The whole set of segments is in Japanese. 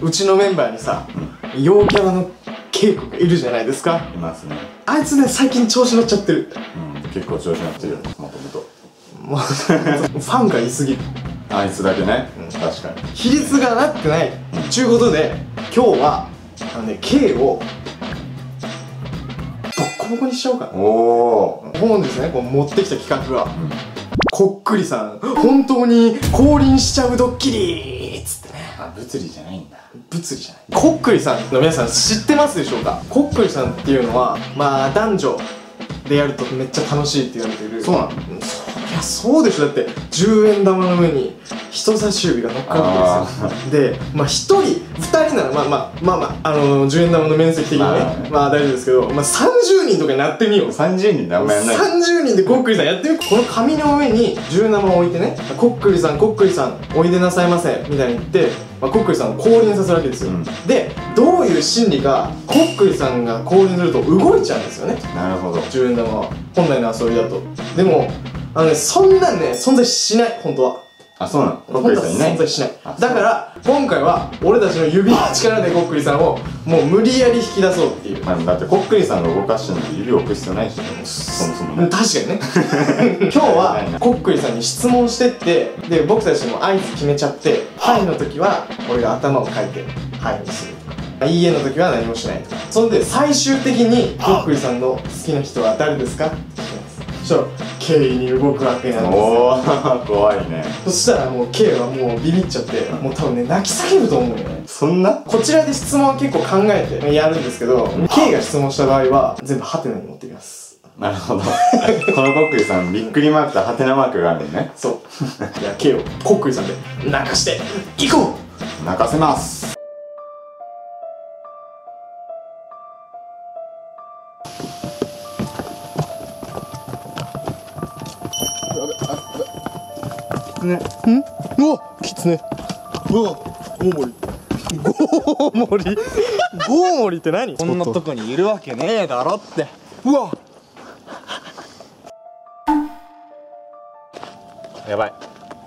うちのメンバーにさ、陽キャラの稽古がいるじゃないですか。 いますね。 あいつね、最近調子乗っちゃってる。 結構調子乗ってるよ、もともと。 もうファンがいすぎる。 あいつだけね。確かに。 比率がなってない。ちゅうことで、今日はK をボッコボコにしちゃおうかな。 おお。 本日ね、こう持ってきた企画が、こっくりさん本当に降臨しちゃうドッキリっつってね。 あ、物理じゃないんだ。 物理じゃない。こっくりさんの皆さん知ってますでしょうか。こっくりさんっていうのはまあ男女でやるとめっちゃ楽しいって言われてる。 そうなの？ いやそうでしょ。だって10円玉の上に人差し指が乗っかるわけですよ。で、まあ1人2人なら10円玉の面積的にね、まあ大丈夫ですけど、まあ30人とかになってみよう。 30人であんまやんない。 30人でこっくりさんやってみよう。この紙の上に10円玉を置いてね、こっくりさんおいでなさいませみたいに言って、こっくりさんを降臨させるわけですよ。で、どういう心理か、こっくりさんが降臨すると動いちゃうんですよね。 なるほど。 10円玉は本来の遊びだと。でもそんなんね存在しない。本当は。 あ、そうなの？こっくりさんいない？ 存在しない。だから今回は俺たちの指の力でこっくりさんをもう無理やり引き出そうっていう。 だってこっくりさんが動かしてるのに指を置く必要ないしね、そもそもね。 確かにね。今日はこっくりさんに質問してって、で僕たちも合図決めちゃって、はいの時は俺が頭をかいてはいにするとか、いいえの時は何もしないとか。それで最終的にこっくりさんの好きな人は誰ですかって聞きます。そしたら K に動くわけなんですよ。 おー、怖いね。 そしたらもう K はもうビビっちゃって、もう多分ね泣き叫ぶと思うよね。 そんな？ こちらで質問は結構考えてやるんですけど、K が質問した場合は全部ハテナに持ってきます。 なるほど。このこっくりさんびっくりマークとハテナマークがあるのね。 そう。いや K をこっくりさんで泣かしていこう。 泣かせます。 ね、うわ、キツネ。うわ、ゴーモリ。ゴーモリ。ゴーモリって何？ こんなとこにいるわけねえだろって。 うわ。 やばい。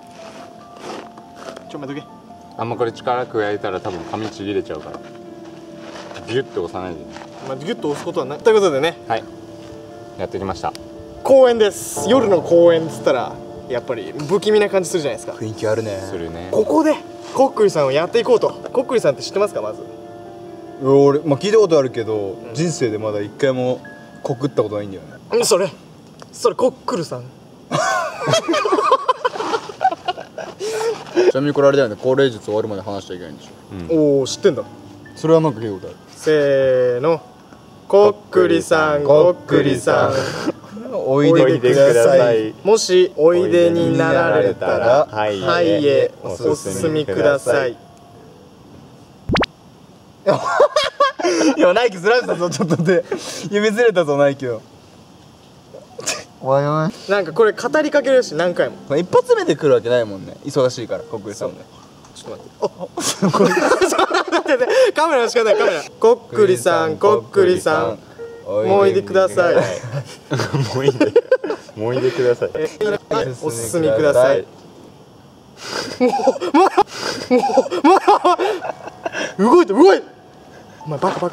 待っとけ。 あんまこれ力加えたら多分髪ちぎれちゃうから。ギュッと押さないでね。 まあギュッと押すことはない。ということでね。 はい。やってきました。 公園です。夜の公園っつったらやっぱり不気味な感じするじゃないですか。 雰囲気あるね。 するね。 ここでこっくりさんをやっていこうと。こっくりさんって知ってますか？まず。 俺聞いたことあるけど、人生でまだ一回も告ったことないんだよね。 それこっくるさん。 ちなみにこれあれだよね、高齢術終わるまで話しちゃいけないんでしょ。 おお、知ってんだ。 それはなんか聞いたことある。 せーの。こっくりさん、こっくりさん。 おいでください。 もしおいでになられたら、はいへお進みください。 いや、ナイキずらしたぞ、ちょっとで指ずれたぞ、ナイキを。おいおい、 なんかこれ語りかけるし、何回も。 一発目で来るわけないもんね、忙しいから、こっくりさんね。 ちょっと待って。ちょっと待ってね、カメラの仕方ない、カメラ。こっくりさん、こっくりさん、もうおいでください。 もういいで。もういいでください。 お進みください。動いた。お前バカ。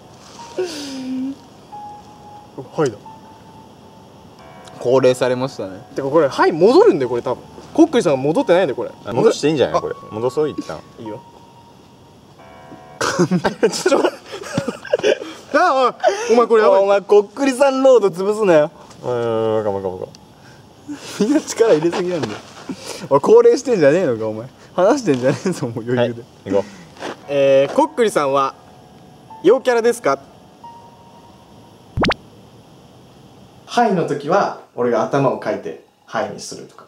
はいだ。 高齢されましたね。 てかこれはい戻るんで、これ多分こっくりさんが戻ってないんで、これ戻していいんじゃないこれ。戻そう一旦。 いいよ。ちょお前これやばい。 お前こっくりさんロード潰すなよ。 バカ。 みんな力入れすぎなんだよ。おい、高齢してんじゃねえのか、お前。話してんじゃねえぞ、もう余裕で。 行ここっくりさんは陽キャラですか？はいの時は俺が頭をかいてはいにするとか。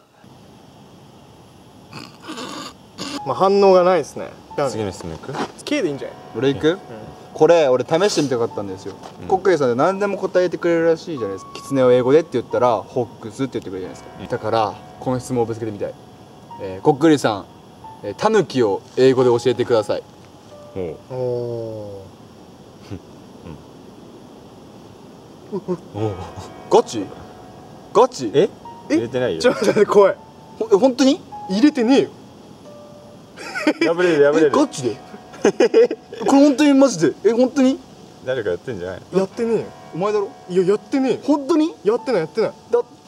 まあ反応がないですね。 う。次の質問いく？ K でいいんじゃない？ 俺行く？これ俺試してみたかったんですよ。コックリさんで何でも答えてくれるらしいじゃないですか。キツネを英語でって言ったらホックスって言ってくれるじゃないですか。だからこの質問をぶつけてみたい。コックリさん、タヌキを英語で教えてください。 おお。 ガチ？ガチ？ え？入れてないよ。 ちょっと待って、怖い。 本当に？ 入れてねえよ。 破れる。 ガチで？ これ本当にマジで本当に誰かやってんじゃないの？ やってねえよ。 お前だろいややってねえよ。 本当にやってないやってない。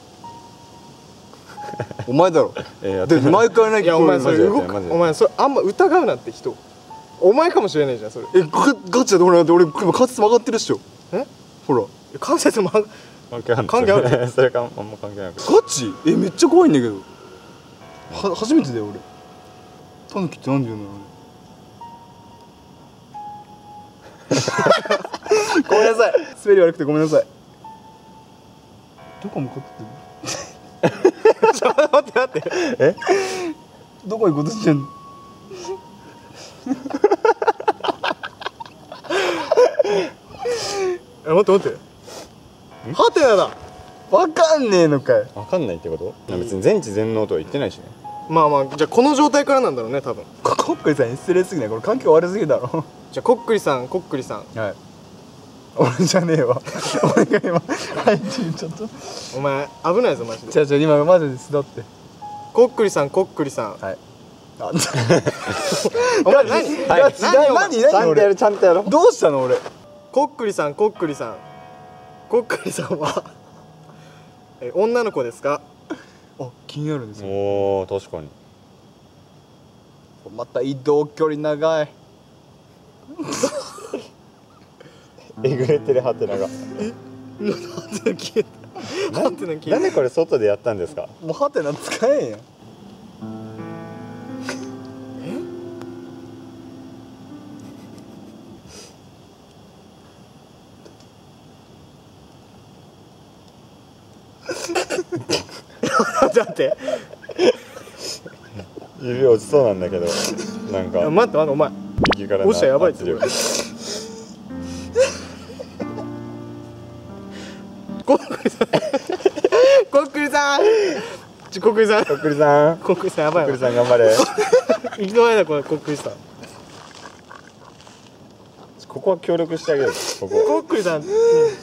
お前だろやってない。 で毎回ねいやお前それ動く。 マジでお前それあんま疑うなって人。お前かもしれないじゃんそれ。 ガチだって俺今関節曲がってるっしょ。ほら関節も関係あるの？ 関係あるそれかあんま関係なく。 ガチめっちゃ怖いんだけど。初めてだよ俺。タヌキってなんで言うの？ごめんなさい、滑り悪くてごめんなさい。どこ向かってる？ ちょっと待ってどこ行こうとしてんの？ 待ってハテナだ。 わかんねえのかよ。 わかんないってこと？別に全知全能とは言ってないしね。 まあまあじゃあこの状態からなんだろうね多分。 コックリさん失礼すぎない？これ環境悪すぎだろ。 じゃあコックリさんはい。俺じゃねえわ。俺が今はいって言っちゃった。 お前危ないぞマジで。 今マジですだって。 コックリさんはい。 お前何何俺ちゃんとやろう。 どうしたの俺。 コックリさんは女の子ですか？ あ、気になるんですよ。 おお、確かに。 また移動距離長い。 えぐれてるハテナが。 ハテナ消えた。ハテナ消えた。 なんでこれ外でやったんですか？ もうハテナ使えんやん。 だって指落ちそうなんだけど、なんか待ってお前右からの落ちたらやばいって圧力。 コックリさんコックリさんコックリさんコックリさん、 コックリさんやばいわ。 コックリさん頑張れ。 行き止まりだこれコックリさん。 ここは協力してあげる。ここ。 コックリさん。 おい。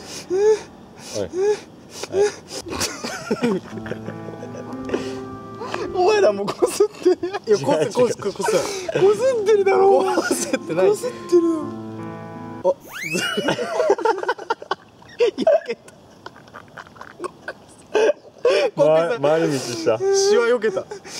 お前らもこすってる。 いやこすってるだろ。 こすってない。 こすってるよ。 あ回り道した。 シワ避けた。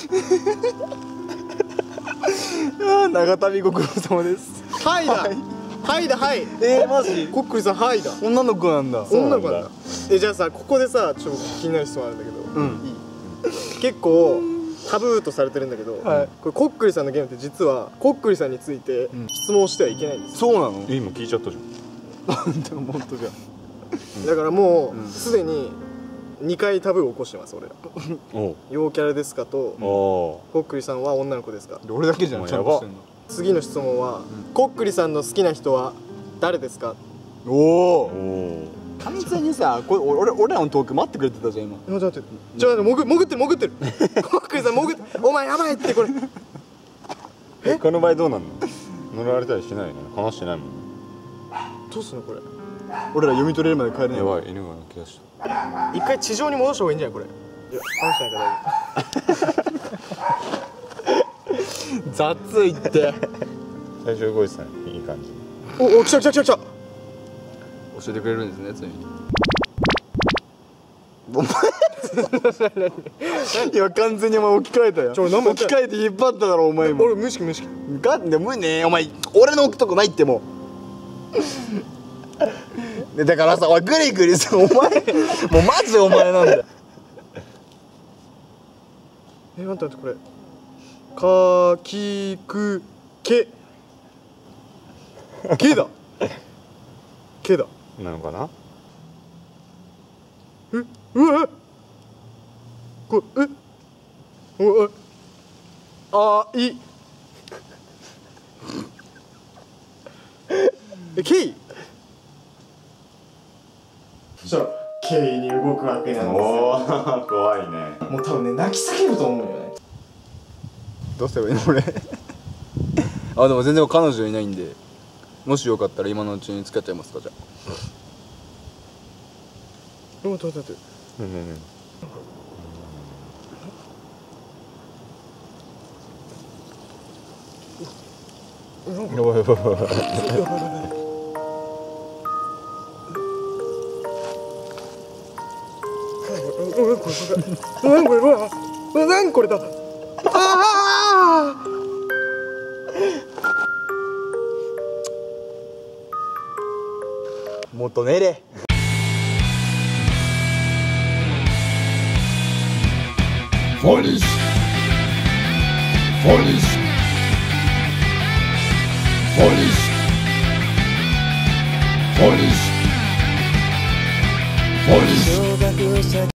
長旅ご苦労様です。 はいだはいだはい。 マジ？ コックリさんはいだ。 女の子なんだ。 女の子なんだ。じゃあさここでさちょっと気になる質問あるんだけど。 うん。 いい？結構タブーとされてるんだけど、 はいこれコックリさんのゲームって実はコックリさんについて質問してはいけないんですよ。 そうなの？ 今聞いちゃったじゃん。 本当じゃ。 だからもうすでに2回タブーを起こしてます俺ら。 お陽キャラですかとお。 コックリさんは女の子ですか。 俺だけじゃん。 もうちゃんとしてんの。 次の質問は、コックリさんの好きな人は誰ですか。 おおお。 お。 完全にさ、これ俺らのトーク待ってくれてたじゃん今。 ちょっと待ってちょっと待って潜ってるコックリさん潜ってお前やばいってこれこの場合どうなんの？乗られたりしないの？話してないもん。 どうすんのこれ。 俺ら読み取れるまで帰れない。 やばい、犬が鳴き出した。 一回地上に戻した方がいいんじゃないこれ。いや話してないから雑いって。 最初動いてたね。いい感じ。 お来た教えてくれるんですね、ついに。お前いや完全にお前置き換えたよ。 何も置き換えて引っ張っただろお前も。 俺無意識がんでもねお前俺の置くとこないってもう。でだからさおいグリグリさお前もうマジでお前なんだよ。 待ってこれかきくけだなのかな？ うわこれおいあいケイそしたらケイに動くわけなんですよ。 おお、怖いね。 もう多分ね泣き叫ぶと思うよね。 どうすればいいの俺。あでも全然彼女いないんで、もしよかったら今のうちに付き合っちゃいますか。じゃあ待って。 ねえねえね何これだ。もっと寝れ。 Finish! Finish! Finish! Finish! Finish!